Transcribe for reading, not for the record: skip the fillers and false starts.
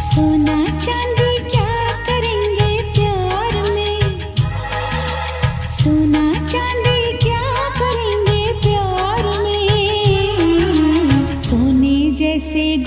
सोना चांदी क्या करेंगे प्यार में, सोना चांदी क्या करेंगे प्यार में, सोने जैसे